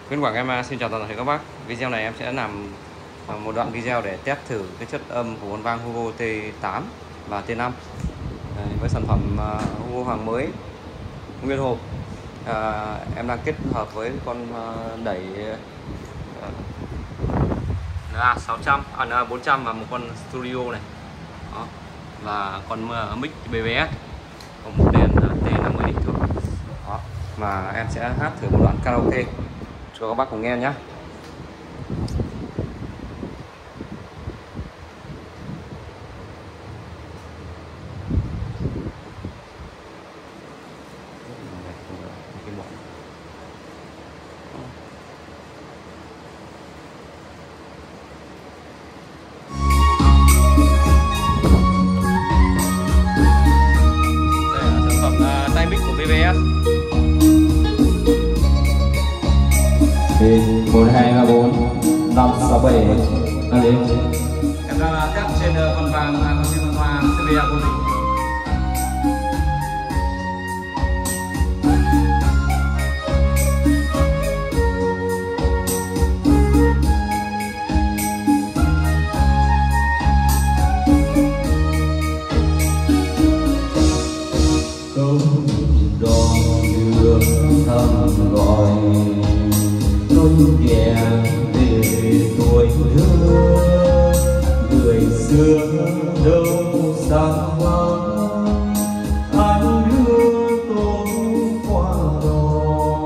Nguyễn Quảng em xin chào toàn thể các bác. Video này em sẽ làm một đoạn video để test thử cái chất âm của con vang Hugo T8 và T5 với sản phẩm Hugo hàng mới nguyên hộp. Em đang kết hợp với con đẩy NA600, NA400 và một con Studio này. Đó. Và con mic BBS, còn một đèn T50 định thường. Đó. Và em sẽ hát thử một đoạn karaoke cho các bác cùng nghe nhé. Đây là sản phẩm tai mic của BBS. 1, 2, 3, 4, 5, 6, 7 lên. Em đang test trên con vàng con siêu văn hoa CBA của mình. Câu đò đưa thăm gọi nỗi ghé về tuổi thơ, người xưa đâu xa vắng, anh đưa tôi qua đò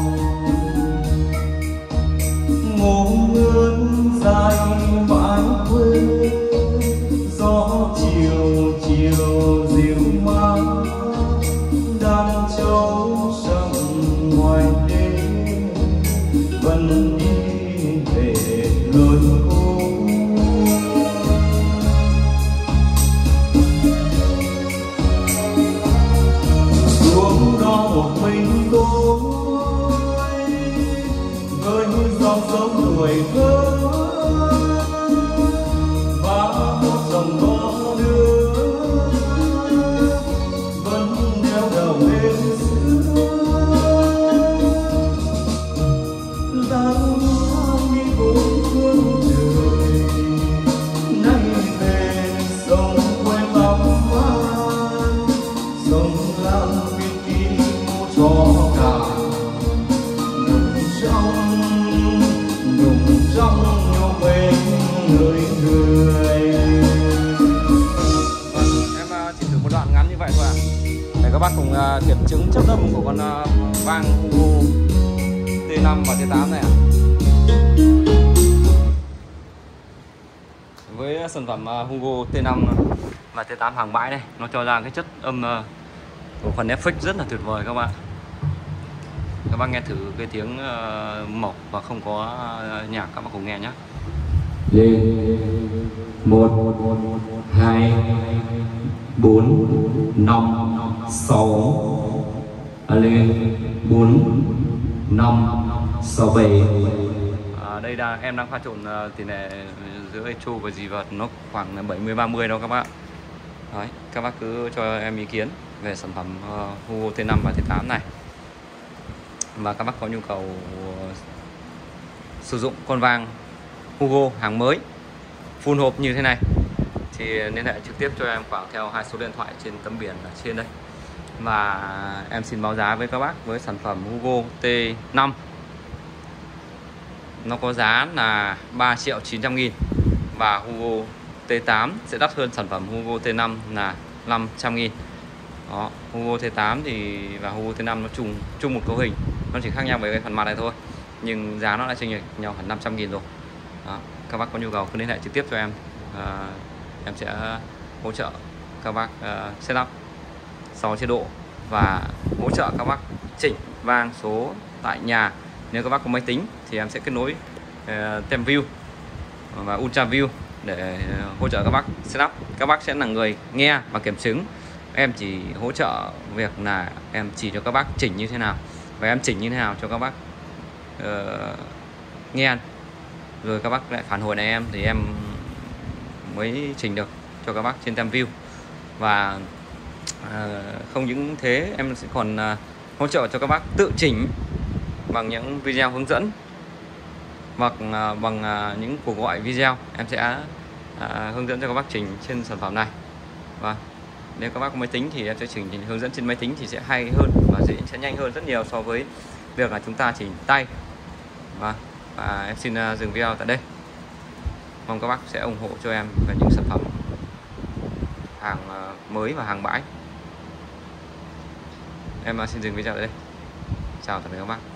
ngủ ngớn dài mãi quê, gió chiều chiều dịu mát đàn trâu sông ngoài đêm vẫn đi về lối cũ. Xuống đó một mình tôi với dòng sông tuổi thơ và một dòng gió đưa vẫn đeo đầu bên xưa. Đang đi bốn phương trời nay về sông quê bóng man, sông Lam biết đi mua cho cả đùng trong nhau bên người người. Em chỉ thử một đoạn ngắn như vậy thôi để các bác cùng kiểm chứng chất âm của con vang Hugo T5 và T8 này ạ. Với sản phẩm Hugo T5 và T8 hàng bãi đây, nó cho ra cái chất âm của phần effect rất là tuyệt vời các bạn. Các bác nghe thử cái tiếng mộc và không có nhạc, các bác cùng nghe nhé. Lên 1, 2, 4, 5, 6 lên 4, 5, 6, 7. Đây là em đang pha trộn tỷ lệ giữa echo và dì vật nó khoảng 70-30 đâu các bạn. Đấy, các bác cứ cho em ý kiến về sản phẩm Hugo T5 và T8 này. Và các bác có nhu cầu sử dụng con vang Hugo hàng mới full hộp như thế này thì liên hệ trực tiếp cho em vào theo 2 số điện thoại trên tấm biển ở trên đây. Và em xin báo giá với các bác với sản phẩm Hugo T5 nó có giá là 3.900.000 và Hugo T8 sẽ đắt hơn sản phẩm Hugo T5 là 500.000. Đó, Hugo T8 thì và Hugo T5 nó chung một cấu hình, nó chỉ khác nhau về cái phần mặt này thôi, nhưng giá nó đã chênh lệch nhau hẳn 500.000 rồi. Đó, các bác có nhu cầu cứ liên hệ trực tiếp cho em. Em sẽ hỗ trợ các bác setup 6 chế độ và hỗ trợ các bác chỉnh vang số tại nhà. Nếu các bác có máy tính thì em sẽ kết nối TemView và UltraView để hỗ trợ các bác setup. Các bác sẽ là người nghe và kiểm chứng, em chỉ hỗ trợ việc là em chỉ cho các bác chỉnh như thế nào và em chỉnh như thế nào cho các bác nghe, rồi các bác lại phản hồi lại em thì em mới chỉnh được cho các bác trên TemView. Và không những thế, em sẽ còn hỗ trợ cho các bác tự chỉnh bằng những video hướng dẫn hoặc bằng những cuộc gọi video, em sẽ hướng dẫn cho các bác chỉnh trên sản phẩm này. Và nếu các bác có máy tính thì em sẽ chỉnh hướng dẫn trên máy tính thì sẽ hay hơn và sẽ nhanh hơn rất nhiều so với việc là chúng ta chỉnh tay. Và em xin dừng video tại đây. Mong các bác sẽ ủng hộ cho em về những sản phẩm hàng mới và hàng bãi. Em xin dừng video tại đây. Chào tạm biệt các bác.